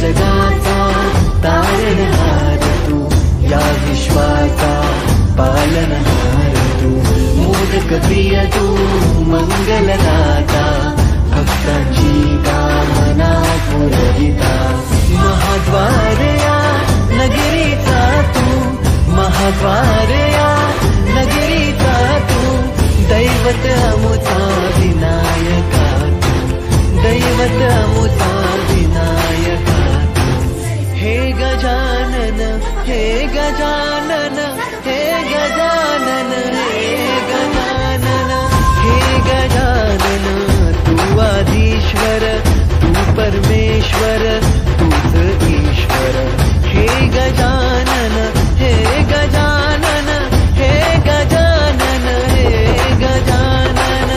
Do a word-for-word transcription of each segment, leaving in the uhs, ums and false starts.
जगाचा तारणहार तू, या विश्वाचा पालनहार तू, मोदक प्रिय तू मंगलदाता, भक्तांची कामना पुरविता, महाद्वार या नगरीचा तू, महाद्वार या नगरीचा तू, दैवत अमुता विनायका तू, दैवत अमुता विनायका तू, हे गजानन हे गजानन हे गजानन हे गजानन हे गजानन, तू आधीश्वर तू परमेश्वर तूच ईश्वर, हे गजानन हे गजानन हे गजानन हे गजानन।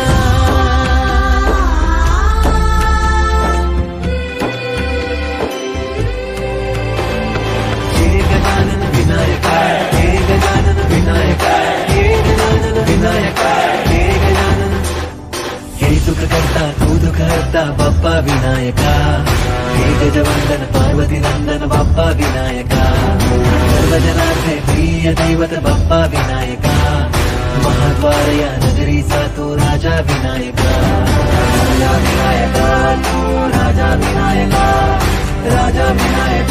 हे गजानन विनायका, हे गजानन विनायका, हे गजानन विनायका, हे गजानन, हे सुख करता तू दुख हरता बाप्पा विनायका, हे गजवंदन पार्वती नंदन बाप्पा विनायका, सर्वजनार्थे प्रिय दैवत बाप्पा विनायका, महाद्वार या नगरीचा तो राजा विनायका, राजा विनायका तू राजा विनायका, राजा विनायका।